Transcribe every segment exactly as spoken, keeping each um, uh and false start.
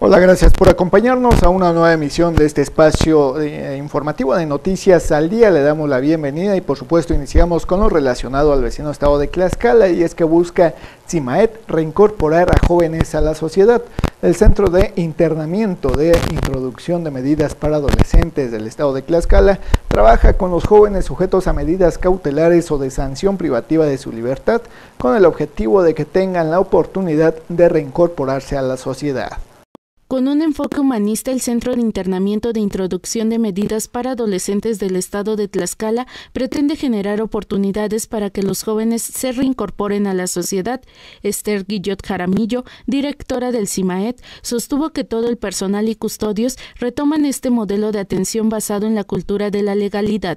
Hola, gracias por acompañarnos a una nueva emisión de este espacio eh, informativo de Noticias al Día. Le damos la bienvenida y por supuesto iniciamos con lo relacionado al vecino estado de Tlaxcala, y es que busca CIMAET reincorporar a jóvenes a la sociedad. El Centro de Internamiento de Introducción de Medidas para Adolescentes del estado de Tlaxcala trabaja con los jóvenes sujetos a medidas cautelares o de sanción privativa de su libertad con el objetivo de que tengan la oportunidad de reincorporarse a la sociedad. Con un enfoque humanista, el Centro de Internamiento de Introducción de Medidas para Adolescentes del estado de Tlaxcala pretende generar oportunidades para que los jóvenes se reincorporen a la sociedad. Esther Guillot Jaramillo, directora del CIMAET, sostuvo que todo el personal y custodios retoman este modelo de atención basado en la cultura de la legalidad.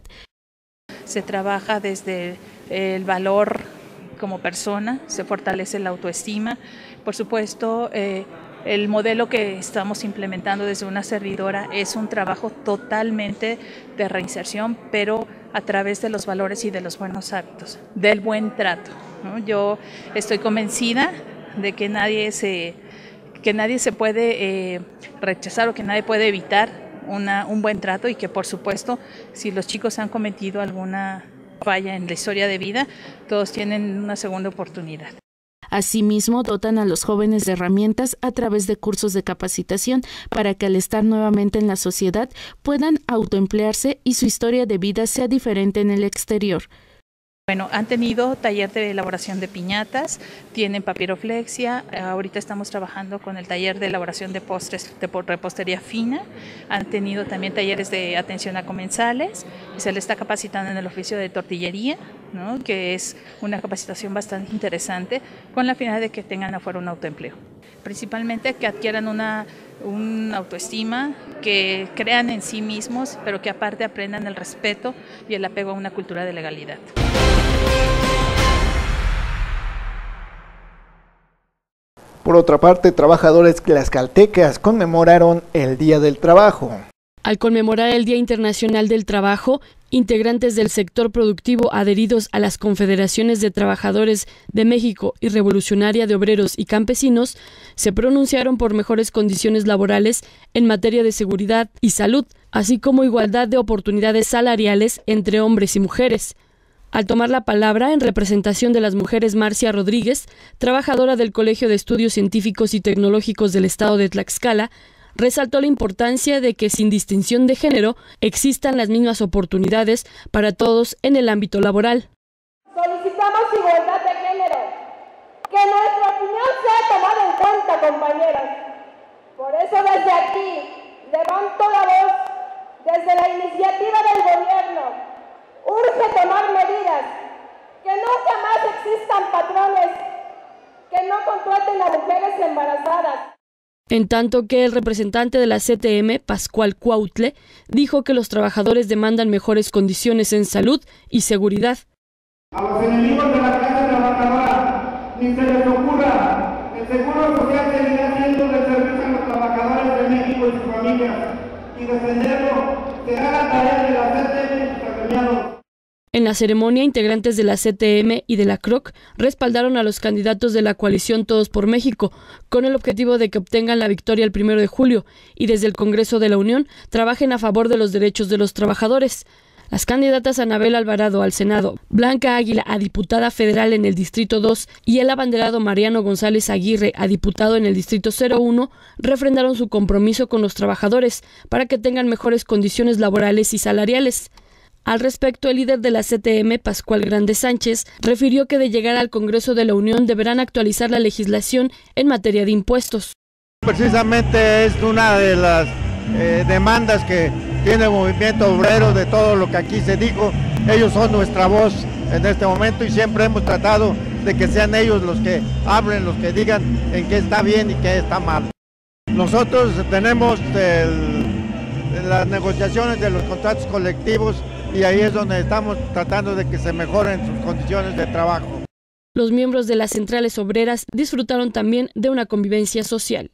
Se trabaja desde el valor como persona, se fortalece la autoestima, por supuesto. Eh, El modelo que estamos implementando desde una servidora es un trabajo totalmente de reinserción, pero a través de los valores y de los buenos hábitos, del buen trato, ¿no? Yo estoy convencida de que nadie se, que nadie se puede eh, rechazar o que nadie puede evitar una, un buen trato, y que por supuesto si los chicos han cometido alguna falla en la historia de vida, todos tienen una segunda oportunidad. Asimismo, dotan a los jóvenes de herramientas a través de cursos de capacitación para que al estar nuevamente en la sociedad puedan autoemplearse y su historia de vida sea diferente en el exterior. Bueno, han tenido taller de elaboración de piñatas, tienen papiroflexia, ahorita estamos trabajando con el taller de elaboración de postres de repostería fina, han tenido también talleres de atención a comensales, se les está capacitando en el oficio de tortillería, ¿no?, que es una capacitación bastante interesante con la finalidad de que tengan afuera un autoempleo. Principalmente que adquieran una, una autoestima, que crean en sí mismos, pero que aparte aprendan el respeto y el apego a una cultura de legalidad. Por otra parte, trabajadores tlaxcaltecas conmemoraron el Día del Trabajo. Al conmemorar el Día Internacional del Trabajo, integrantes del sector productivo adheridos a las Confederaciones de Trabajadores de México y Revolucionaria de Obreros y Campesinos se pronunciaron por mejores condiciones laborales en materia de seguridad y salud, así como igualdad de oportunidades salariales entre hombres y mujeres. Al tomar la palabra en representación de las mujeres, Marcia Rodríguez, trabajadora del Colegio de Estudios Científicos y Tecnológicos del estado de Tlaxcala, resaltó la importancia de que sin distinción de género existan las mismas oportunidades para todos en el ámbito laboral. Solicitamos igualdad de género, que nuestra opinión sea tomada en cuenta, compañeras. Por eso desde aquí levanto la voz, desde la iniciativa del gobierno. Urge tomar medidas, que nunca más existan patrones que no contraten a mujeres embarazadas. En tanto que el representante de la C T M, Pascual Cuautle, dijo que los trabajadores demandan mejores condiciones en salud y seguridad. A los enemigos de la clase trabajadora, ni se les ocurra, el Seguro Social seguirá siendo de servicio a los trabajadores de México y sus familias, y defenderlo será la tarea de la C T M y sus agremiados. En la ceremonia, integrantes de la C T M y de la C R O C respaldaron a los candidatos de la coalición Todos por México, con el objetivo de que obtengan la victoria el primero de julio, y desde el Congreso de la Unión trabajen a favor de los derechos de los trabajadores. Las candidatas Anabel Alvarado al Senado, Blanca Águila a diputada federal en el Distrito dos y el abanderado Mariano González Aguirre a diputado en el Distrito cero uno refrendaron su compromiso con los trabajadores para que tengan mejores condiciones laborales y salariales. Al respecto, el líder de la C T M, Pascual Grande Sánchez, refirió que de llegar al Congreso de la Unión deberán actualizar la legislación en materia de impuestos. Precisamente es una de las eh, demandas que tiene el movimiento obrero, de todo lo que aquí se dijo. Ellos son nuestra voz en este momento y siempre hemos tratado de que sean ellos los que hablen, los que digan en qué está bien y qué está mal. Nosotros tenemos el, las negociaciones de los contratos colectivos, y ahí es donde estamos tratando de que se mejoren sus condiciones de trabajo. Los miembros de las centrales obreras disfrutaron también de una convivencia social.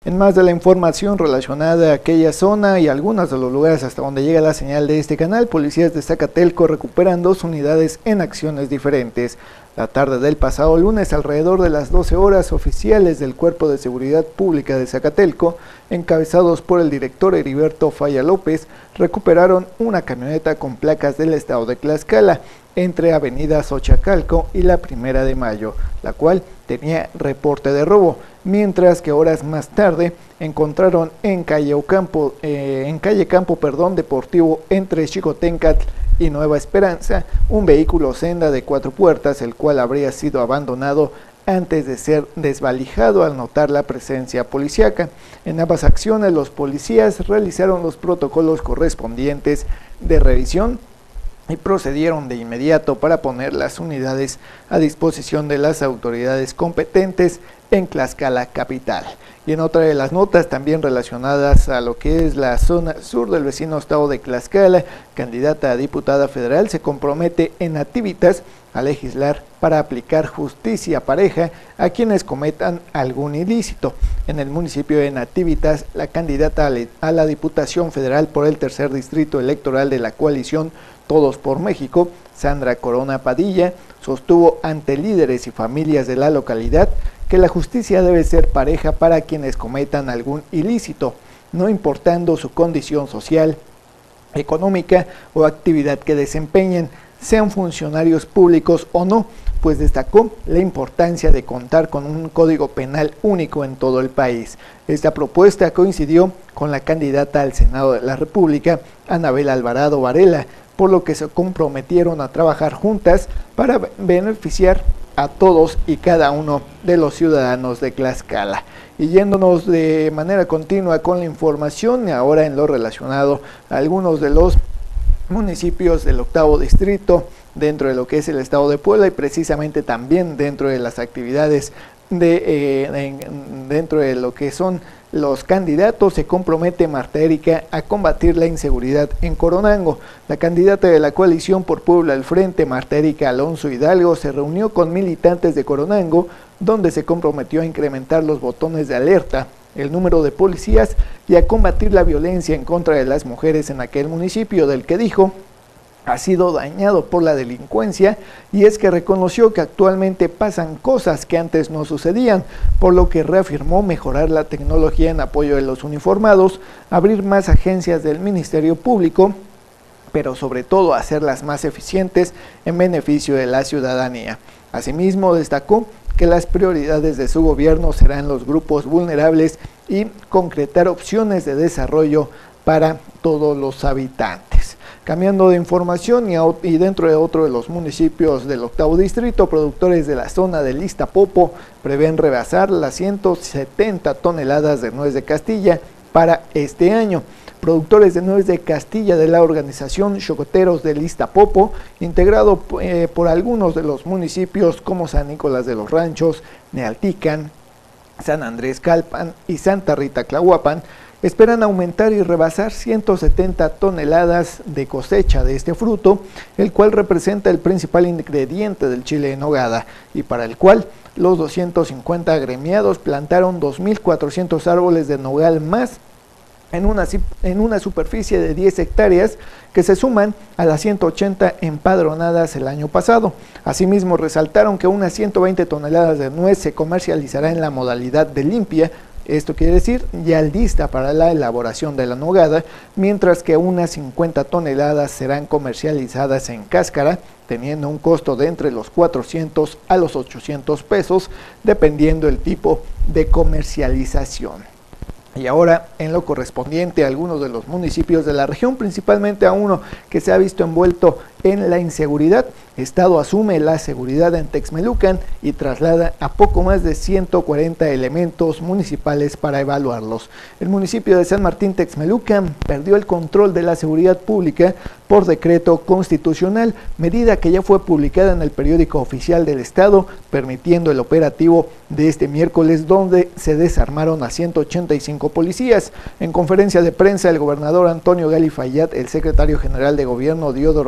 En más de la información relacionada a aquella zona y algunos de los lugares hasta donde llega la señal de este canal, policías de Zacatelco recuperan dos unidades en acciones diferentes. La tarde del pasado lunes, alrededor de las doce horas, oficiales del Cuerpo de Seguridad Pública de Zacatelco, encabezados por el director Heriberto Falla López, recuperaron una camioneta con placas del estado de Tlaxcala, entre Avenida Xochacalco y la Primera de Mayo, la cual tenía reporte de robo, mientras que horas más tarde encontraron en calle Ocampo, eh, en calle Campo perdón, Deportivo entre Xicoténcatl y Nueva Esperanza, un vehículo senda de cuatro puertas, el cual habría sido abandonado antes de ser desvalijado al notar la presencia policíaca. En ambas acciones los policías realizaron los protocolos correspondientes de revisión y procedieron de inmediato para poner las unidades a disposición de las autoridades competentes en Tlaxcala capital. Y en otra de las notas también relacionadas a lo que es la zona sur del vecino estado de Tlaxcala, candidata a diputada federal se compromete en Nativitas a legislar para aplicar justicia pareja a quienes cometan algún ilícito. En el municipio de Nativitas, la candidata a la Diputación Federal por el tercer distrito electoral de la coalición Todos por México, Sandra Corona Padilla, sostuvo ante líderes y familias de la localidad que la justicia debe ser pareja para quienes cometan algún ilícito, no importando su condición social, económica o actividad que desempeñen, sean funcionarios públicos o no, pues destacó la importancia de contar con un código penal único en todo el país. Esta propuesta coincidió con la candidata al Senado de la República, Anabel Alvarado Varela, por lo que se comprometieron a trabajar juntas para beneficiar a todos y cada uno de los ciudadanos de Tlaxcala. Y yéndonos de manera continua con la información, ahora en lo relacionado a algunos de los municipios del octavo distrito dentro de lo que es el estado de Puebla y precisamente también dentro de las actividades de eh, en, dentro de lo que son los candidatos, se compromete Marta Erika a combatir la inseguridad en Coronango. La candidata de la coalición por Puebla al Frente, Marta Erika Alonso Hidalgo, se reunió con militantes de Coronango, donde se comprometió a incrementar los botones de alerta, el número de policías y a combatir la violencia en contra de las mujeres en aquel municipio, del que dijo ha sido dañado por la delincuencia, y es que reconoció que actualmente pasan cosas que antes no sucedían, por lo que reafirmó mejorar la tecnología en apoyo de los uniformados, abrir más agencias del Ministerio Público, pero sobre todo hacerlas más eficientes en beneficio de la ciudadanía. Asimismo, destacó que las prioridades de su gobierno serán los grupos vulnerables y concretar opciones de desarrollo para todos los habitantes. Cambiando de información y, a, y dentro de otro de los municipios del octavo distrito, productores de la zona de Iztapopo prevén rebasar las ciento setenta toneladas de nuez de Castilla para este año. Productores de nuez de Castilla de la organización Chocoteros de Iztapopo, integrado eh, por algunos de los municipios como San Nicolás de los Ranchos, Nealtican, San Andrés Calpan y Santa Rita Tlahuapan, esperan aumentar y rebasar ciento setenta toneladas de cosecha de este fruto, el cual representa el principal ingrediente del chile en nogada y para el cual los doscientos cincuenta agremiados plantaron dos mil cuatrocientos árboles de nogal más en una, en una superficie de diez hectáreas que se suman a las ciento ochenta empadronadas el año pasado. Asimismo, resaltaron que unas ciento veinte toneladas de nuez se comercializará en la modalidad de limpia. Esto quiere decir ya lista para la elaboración de la nogada, mientras que unas cincuenta toneladas serán comercializadas en cáscara, teniendo un costo de entre los cuatrocientos a los ochocientos pesos, dependiendo el tipo de comercialización. Y ahora, en lo correspondiente a algunos de los municipios de la región, principalmente a uno que se ha visto envuelto en la inseguridad, Estado asume la seguridad en Texmelucan y traslada a poco más de ciento cuarenta elementos municipales para evaluarlos. El municipio de San Martín Texmelucan perdió el control de la seguridad pública por decreto constitucional, medida que ya fue publicada en el periódico oficial del Estado, permitiendo el operativo de este miércoles, donde se desarmaron a ciento ochenta y cinco policías. En conferencia de prensa, el gobernador Antonio Gali Fayad, el secretario general de gobierno Diodoro Carrasco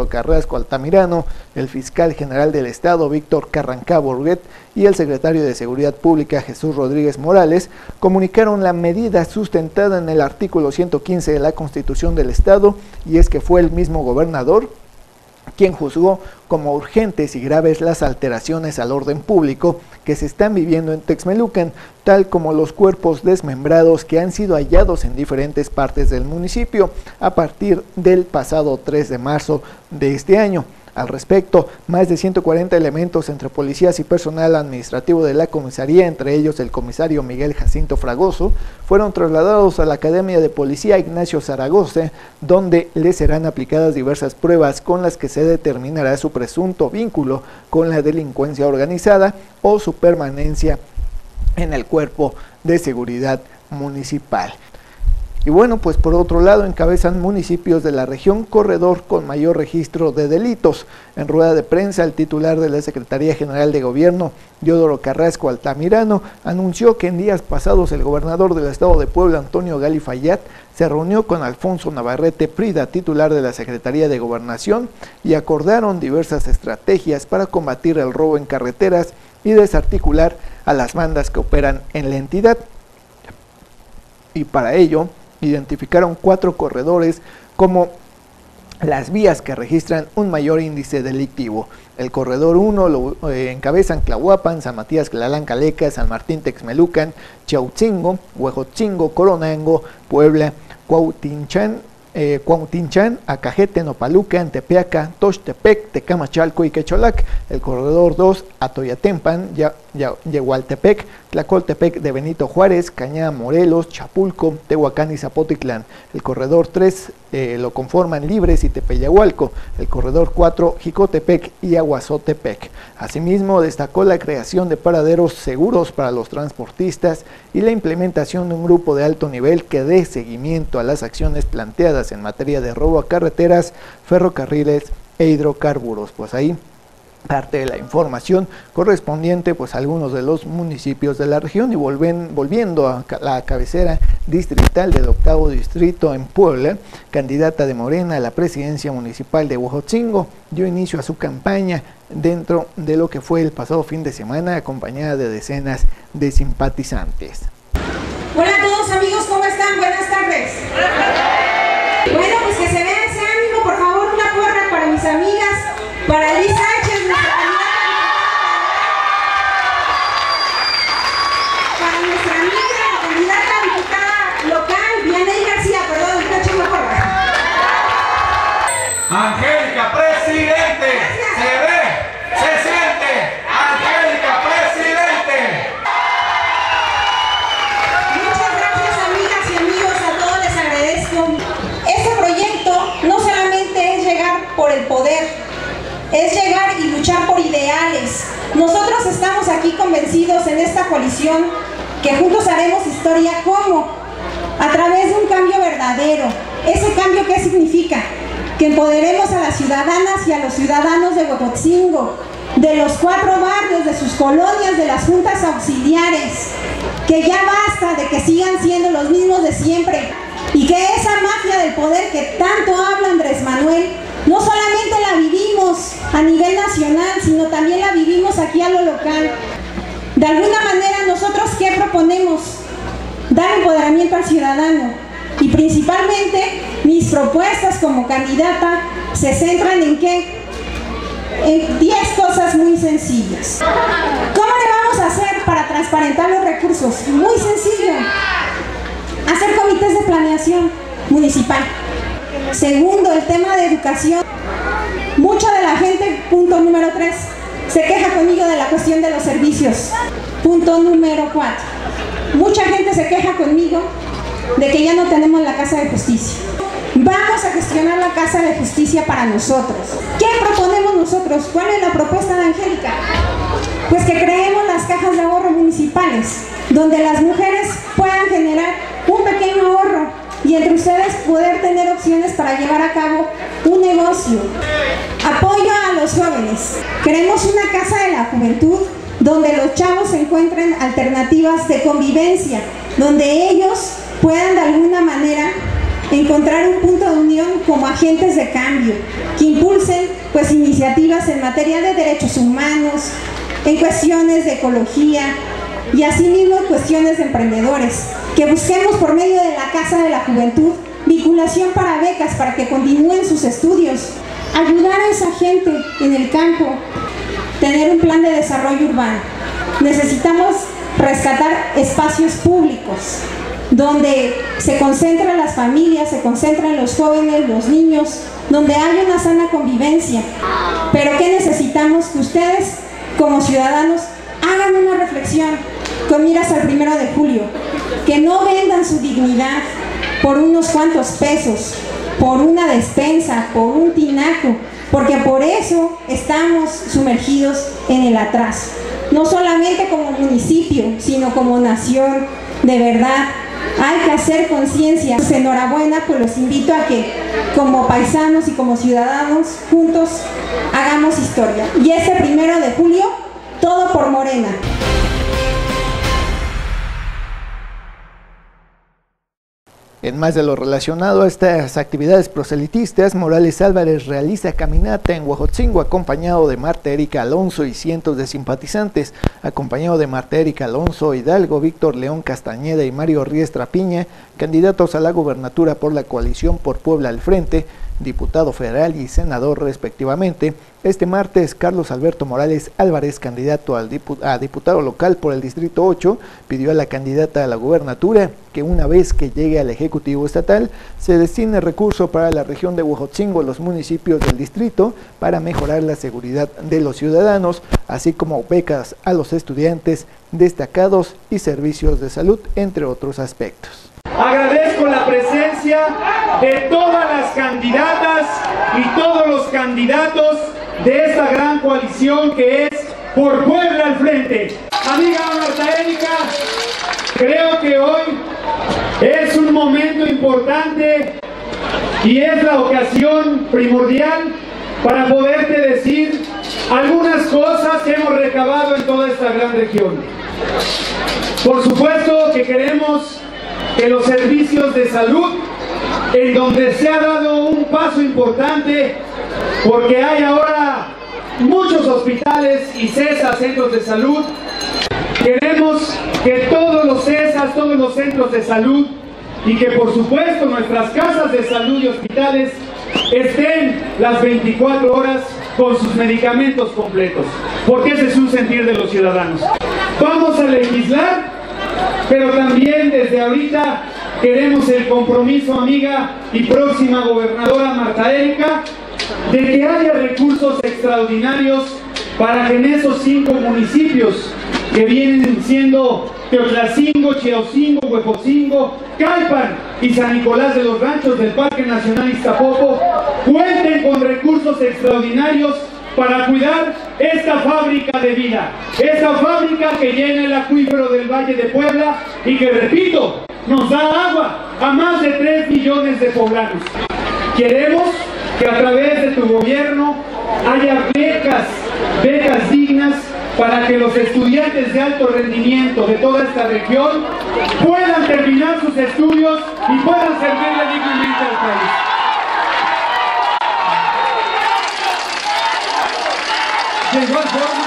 Carrasco Altamirano, el fiscal general del Estado, Víctor Carrancá Borguet, y el secretario de Seguridad Pública, Jesús Rodríguez Morales, comunicaron la medida sustentada en el artículo ciento quince de la Constitución del Estado, y es que fue el mismo gobernador quien juzgó como urgentes y graves las alteraciones al orden público que se están viviendo en Texmelucan, tal como los cuerpos desmembrados que han sido hallados en diferentes partes del municipio a partir del pasado tres de marzo de este año. Al respecto, más de ciento cuarenta elementos entre policías y personal administrativo de la comisaría, entre ellos el comisario Miguel Jacinto Fragoso, fueron trasladados a la Academia de Policía Ignacio Zaragoza, donde les serán aplicadas diversas pruebas con las que se determinará su presunto vínculo con la delincuencia organizada o su permanencia en el Cuerpo de Seguridad Municipal. Y bueno, pues por otro lado encabezan municipios de la región corredor con mayor registro de delitos. En rueda de prensa, el titular de la Secretaría General de Gobierno, Diodoro Carrasco Altamirano, anunció que en días pasados el gobernador del estado de Puebla, Antonio Gali Fayad, se reunió con Alfonso Navarrete Prida, titular de la Secretaría de Gobernación, y acordaron diversas estrategias para combatir el robo en carreteras y desarticular a las bandas que operan en la entidad. Y para ello, identificaron cuatro corredores como las vías que registran un mayor índice delictivo. El corredor uno lo eh, encabezan Tlahuapan, San Matías Tlalán Caleca, San Martín Texmelucan, Chiautzingo, Huejotzingo, Coronango, Puebla, Cuautinchan, eh, Cuautinchan, Acajete, Nopalucan, Tepeaca, Tochtepec, Tecamachalco y Quecholac. El corredor dos, Atoyatempan, Yehualtepec, Tlacoltepec de Benito Juárez, Cañada Morelos, Chapulco, Tehuacán y Zapotitlán. El corredor tres eh, lo conforman Libres y Tepeyahualco. El corredor cuatro, Jicotepec y Aguazotepec. Asimismo, destacó la creación de paraderos seguros para los transportistas y la implementación de un grupo de alto nivel que dé seguimiento a las acciones planteadas en materia de robo a carreteras, ferrocarriles e hidrocarburos. Pues ahí parte de la información correspondiente pues a algunos de los municipios de la región. Y volven, volviendo a la cabecera distrital del octavo distrito en Puebla, candidata de Morena a la presidencia municipal de Huejotzingo dio inicio a su campaña dentro de lo que fue el pasado fin de semana, acompañada de decenas de simpatizantes. Hola a todos amigos, ¿cómo están? Buenas tardes. Bueno, pues que se vea ese ánimo, por favor, una porra para mis amigas, para Liz Sánchez, nuestra candidata, para nuestra amiga, la candidata a diputada local, Vianey García, perdón, una chingua porra. Angélica, presidente, gracias. Se ve, se siente, Angélica, presidente. Muchas gracias amigas y amigos, a todos les agradezco. Este proyecto no solamente es llegar por el poder, es llegar y luchar por ideales. Nosotros estamos aquí convencidos en esta coalición que juntos haremos historia. ¿Cómo? A través de un cambio verdadero. ¿Ese cambio qué significa? Que empoderemos a las ciudadanas y a los ciudadanos de Huejotzingo, de los cuatro barrios, de sus colonias, de las juntas auxiliares, que ya basta de que sigan siendo los mismos de siempre, y que esa mafia del poder que tanto habla Andrés Manuel, no solamente la vivimos a nivel nacional, sino también la vivimos aquí a lo local. De alguna manera, nosotros ¿qué proponemos? Dar empoderamiento al ciudadano. Y principalmente, mis propuestas como candidata se centran en ¿qué? En diez cosas muy sencillas. ¿Cómo le vamos a hacer para transparentar los recursos? Muy sencillo. Hacer comités de planeación municipal. Segundo, el tema de educación. Mucha de la gente, punto número tres, se queja conmigo de la cuestión de los servicios. Punto número cuatro. Mucha gente se queja conmigo de que ya no tenemos la Casa de Justicia. Vamos a gestionar la Casa de Justicia para nosotros. ¿Qué proponemos nosotros? ¿Cuál es la propuesta de Angélica? Pues que creemos las cajas de ahorro municipales, donde las mujeres puedan generar un pequeño ahorro y entre ustedes poder tener opciones para llevar a cabo un negocio. Apoyo a los jóvenes. Queremos una casa de la juventud donde los chavos encuentren alternativas de convivencia, donde ellos puedan de alguna manera encontrar un punto de unión como agentes de cambio, que impulsen pues iniciativas en materia de derechos humanos, en cuestiones de ecología y asimismo cuestiones de emprendedores, que busquemos por medio de la Casa de la Juventud vinculación para becas para que continúen sus estudios, ayudar a esa gente en el campo, tener un plan de desarrollo urbano. Necesitamos rescatar espacios públicos donde se concentran las familias, se concentran los jóvenes, los niños, donde hay una sana convivencia. Pero ¿qué necesitamos? Que ustedes, como ciudadanos, hagan una reflexión con miras al primero de julio, que no vendan su dignidad por unos cuantos pesos, por una despensa, por un tinaco, porque por eso estamos sumergidos en el atraso. No solamente como municipio, sino como nación, de verdad. Hay que hacer conciencia. Pues enhorabuena, pues los invito a que como paisanos y como ciudadanos juntos hagamos historia. Y este primero de julio, todo por Morena. En más de lo relacionado a estas actividades proselitistas, Morales Álvarez realiza caminata en Huejotzingo acompañado de Marta Erika Alonso y cientos de simpatizantes, acompañado de Marta Erika Alonso Hidalgo, Víctor León Castañeda y Mario Riestra Piña, candidatos a la gubernatura por la coalición por Puebla al Frente, diputado federal y senador respectivamente. Este martes, Carlos Alberto Morales Álvarez, candidato al dipu a diputado local por el Distrito ocho, pidió a la candidata a la gubernatura que una vez que llegue al Ejecutivo Estatal, se destine recursos para la región de Huejotzingo, los municipios del distrito, para mejorar la seguridad de los ciudadanos, así como becas a los estudiantes destacados y servicios de salud, entre otros aspectos. Agradezco la presencia de todas las candidatas y todos los candidatos de esta gran coalición que es Por Puebla al Frente. Amiga Marta Erika, creo que hoy es un momento importante y es la ocasión primordial para poderte decir algunas cosas que hemos recabado en toda esta gran región. Por supuesto que queremos que los servicios de salud, en donde se ha dado un paso importante, porque hay ahora muchos hospitales y CESAS, centros de salud, queremos que todos los CESAS, todos los centros de salud, y que por supuesto nuestras casas de salud y hospitales estén las veinticuatro horas con sus medicamentos completos, porque ese es un sentir de los ciudadanos. Vamos a legislar, pero también desde ahorita queremos el compromiso, amiga y próxima gobernadora Marta Erika, de que haya recursos extraordinarios para que en esos cinco municipios que vienen siendo Teotlacingo, Chiaocingo, Huejotzingo, Calpan y San Nicolás de los Ranchos del Parque Nacional Iztapopo cuenten con recursos extraordinarios para cuidar esta fábrica de vida, esta fábrica que llena el acuífero del Valle de Puebla y que, repito, nos da agua a más de tres millones de poblanos. Queremos que a través de tu gobierno haya becas, becas dignas para que los estudiantes de alto rendimiento de toda esta región puedan terminar sus estudios y puedan servirle dignamente al país. De igual forma,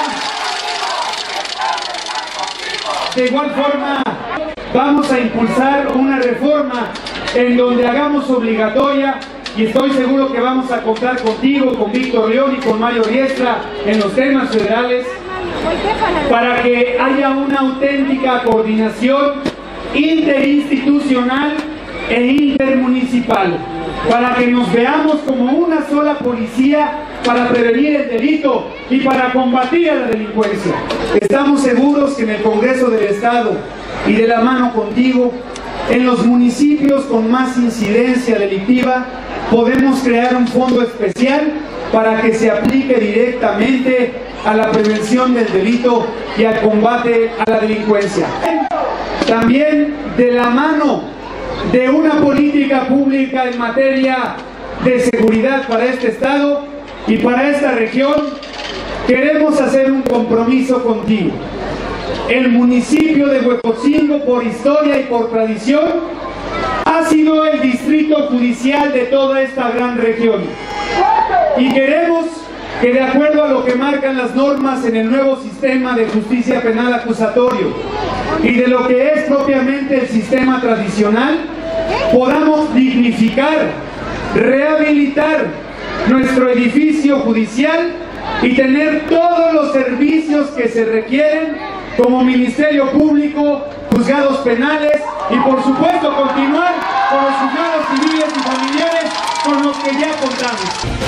de igual forma, vamos a impulsar una reforma en donde hagamos obligatoria, y estoy seguro que vamos a contar contigo, con Víctor León y con Mario Riestra en los temas federales, para que haya una auténtica coordinación interinstitucional e intermunicipal, para que nos veamos como una sola policía para prevenir el delito y para combatir a la delincuencia. Estamos seguros que en el Congreso del Estado y de la mano contigo, en los municipios con más incidencia delictiva, podemos crear un fondo especial para que se aplique directamente a la prevención del delito y al combate a la delincuencia. También de la mano de una política pública en materia de seguridad para este estado y para esta región, queremos hacer un compromiso contigo. El municipio de Huejotzingo, por historia y por tradición, ha ha sido el distrito judicial de toda esta gran región. Y queremos que, de acuerdo a lo que marcan las normas en el nuevo sistema de justicia penal acusatorio y de lo que es propiamente el sistema tradicional, podamos dignificar, rehabilitar nuestro edificio judicial y tener todos los servicios que se requieren, como Ministerio Público, juzgados penales y, por supuesto, continuar con los juzgados civiles y familiares con los que ya contamos.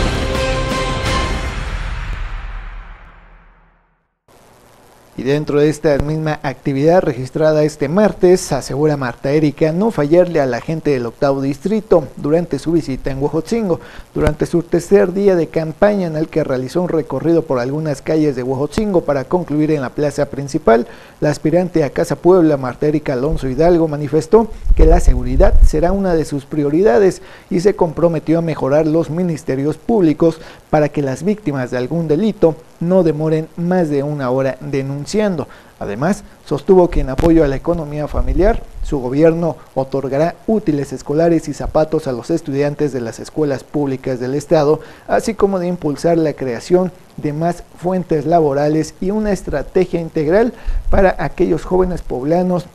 Y dentro de esta misma actividad registrada este martes, asegura Marta Erika no fallarle a la gente del octavo distrito durante su visita en Huejotzingo. Durante su tercer día de campaña, en el que realizó un recorrido por algunas calles de Huejotzingo para concluir en la plaza principal, la aspirante a Casa Puebla, Marta Erika Alonso Hidalgo, manifestó que la seguridad será una de sus prioridades y se comprometió a mejorar los ministerios públicos para que las víctimas de algún delito no demoren más de una hora denunciando. Además, sostuvo que en apoyo a la economía familiar, su gobierno otorgará útiles escolares y zapatos a los estudiantes de las escuelas públicas del estado, así como de impulsar la creación de más fuentes laborales y una estrategia integral para aquellos jóvenes poblanos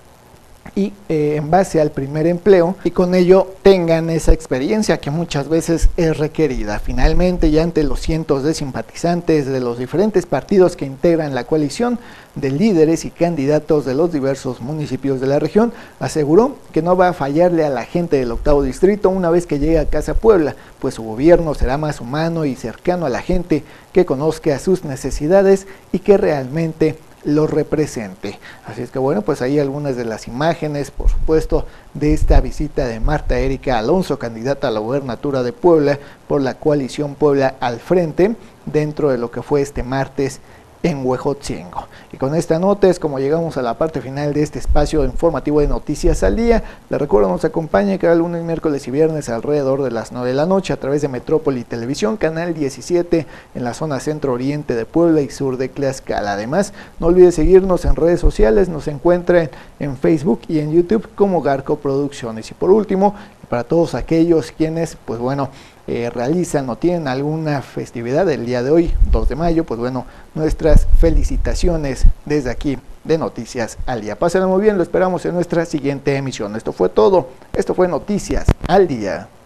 y eh, en base al primer empleo, y con ello tengan esa experiencia que muchas veces es requerida. Finalmente, ya ante los cientos de simpatizantes de los diferentes partidos que integran la coalición de líderes y candidatos de los diversos municipios de la región, aseguró que no va a fallarle a la gente del octavo distrito una vez que llegue a Casa Puebla, pues su gobierno será más humano y cercano a la gente, que conozca sus necesidades y que realmente lo represente. Así es que bueno, pues ahí algunas de las imágenes, por supuesto, de esta visita de Marta Erika Alonso, candidata a la gubernatura de Puebla por la coalición Puebla al Frente, dentro de lo que fue este martes en Huejotzingo. Y con esta nota es como llegamos a la parte final de este espacio informativo de Noticias al Día. Les recuerdo, nos acompaña cada lunes, miércoles y viernes alrededor de las nueve de la noche a través de Metrópoli Televisión, canal diecisiete en la zona centro-oriente de Puebla y sur de Tlaxcala. Además, no olvide seguirnos en redes sociales, nos encuentran en Facebook y en YouTube como Garco Producciones. Y por último, para todos aquellos quienes, pues bueno, Eh, realizan o tienen alguna festividad el día de hoy, dos de mayo, pues bueno, nuestras felicitaciones desde aquí de Noticias al Día. Pásenlo muy bien, lo esperamos en nuestra siguiente emisión. Esto fue todo, esto fue Noticias al Día.